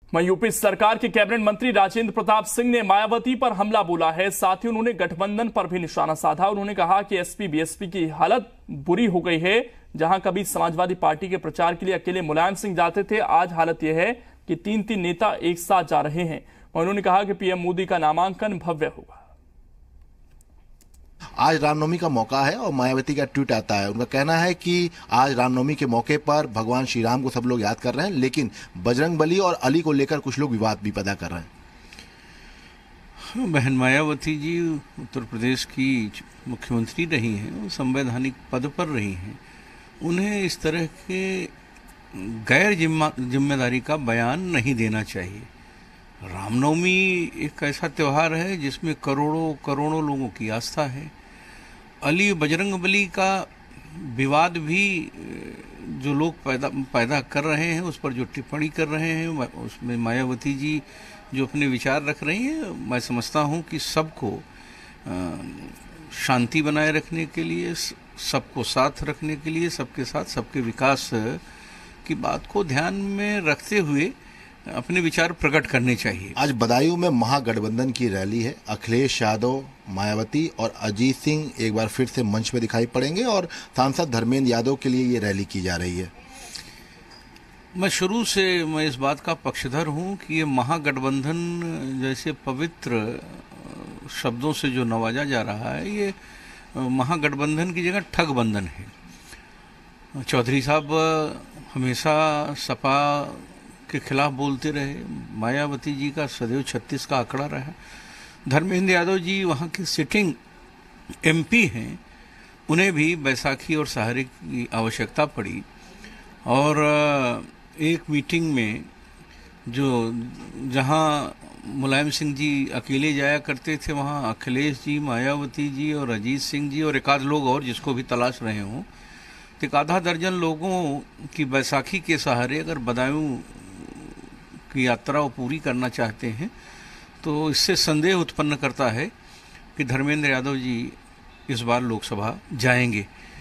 वहीं यूपी सरकार के कैबिनेट मंत्री राजेंद्र प्रताप सिंह ने मायावती पर हमला बोला है। साथ ही उन्होंने गठबंधन पर भी निशाना साधा। उन्होंने कहा कि एसपी बीएसपी की हालत बुरी हो गई है। जहां कभी समाजवादी पार्टी के प्रचार के लिए अकेले मुलायम सिंह जाते थे, आज हालत यह है कि 3-3 नेता एक साथ जा रहे हैं। उन्होंने कहा कि पीएम मोदी का नामांकन भव्य होगा। आज रामनवमी का मौका है और मायावती का ट्वीट आता है। उनका कहना है कि आज रामनवमी के मौके पर भगवान श्री राम को सब लोग याद कर रहे हैं, लेकिन बजरंगबली और अली को लेकर कुछ लोग विवाद भी पैदा कर रहे हैं। बहन मायावती जी उत्तर प्रदेश की मुख्यमंत्री रही हैं, वो संवैधानिक पद पर रही हैं। उन्हें इस तरह के गैर जिम्मेदारी का बयान नहीं देना चाहिए। रामनवमी एक ऐसा त्यौहार है जिसमें करोड़ों करोड़ों लोगों की आस्था है। अली बजरंगबली का विवाद भी जो लोग पैदा कर रहे हैं, उस पर जो टिप्पणी कर रहे हैं, उसमें मायावती जी जो अपने विचार रख रही हैं, मैं समझता हूं कि सबको शांति बनाए रखने के लिए, सबको साथ रखने के लिए, सबके साथ सबके विकास की बात को ध्यान में रखते हुए अपने विचार प्रकट करने चाहिए। आज बदायूं में महागठबंधन की रैली है। अखिलेश यादव, मायावती और अजीत सिंह एक बार फिर से मंच में दिखाई पड़ेंगे और सांसद धर्मेंद्र यादव के लिए ये रैली की जा रही है। शुरू से मैं इस बात का पक्षधर हूं कि ये महागठबंधन जैसे पवित्र शब्दों से जो नवाजा जा रहा है, ये महागठबंधन की जगह ठगबंधन है। चौधरी साहब हमेशा सपा के खिलाफ बोलते रहे। मायावती जी का सदैव 36 का आंकड़ा रहा। धर्मेंद्र यादव जी वहाँ के सिटिंग एमपी हैं, उन्हें भी बैसाखी और सहारे की आवश्यकता पड़ी और एक मीटिंग में जहाँ मुलायम सिंह जी अकेले जाया करते थे, वहाँ अखिलेश जी, मायावती जी और अजीत सिंह जी और एक आध लोग और जिसको भी तलाश रहे हों, तो एक आधा दर्जन लोगों की बैसाखी के सहारे अगर बदायूं की यात्रा वो पूरी करना चाहते हैं, तो इससे संदेह उत्पन्न करता है कि धर्मेंद्र यादव जी इस बार लोकसभा जाएंगे।